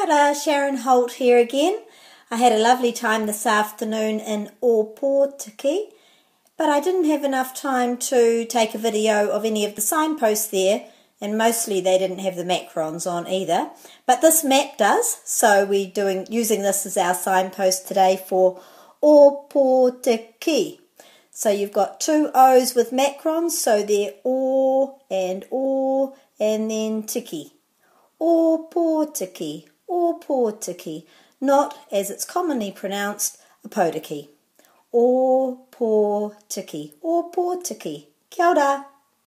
Kia ora, Sharon Holt here again. I had a lovely time this afternoon in Ōpōtiki, but I didn't have enough time to take a video of any of the signposts there, and mostly they didn't have the macrons on either. But this map does, so we're using this as our signpost today for Ōpōtiki. So you've got two O's with macrons, so they're O and then tiki. Ōpōtiki, Ōpōtiki, not as it's commonly pronounced, Ōpōtiki. Ōpōtiki, Ōpōtiki. Kia ora.